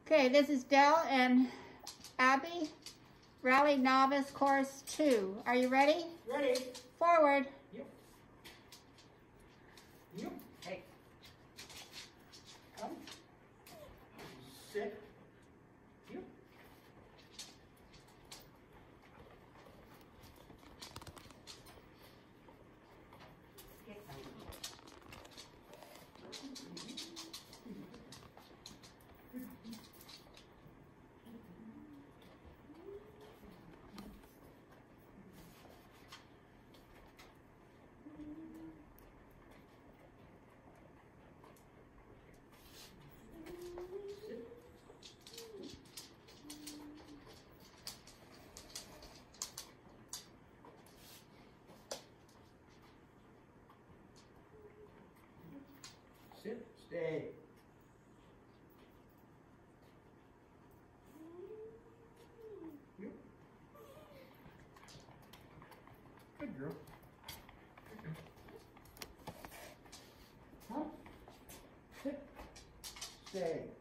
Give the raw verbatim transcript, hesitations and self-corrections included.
Okay, this is Dell and Abby, Rally Novice Course two. Are you ready? Ready. Forward. Yep. Yep. Hey. Come. Sit. Yep. Get down. Sit, stay. Yep. Good girl. Good girl. Huh? Sit, stay.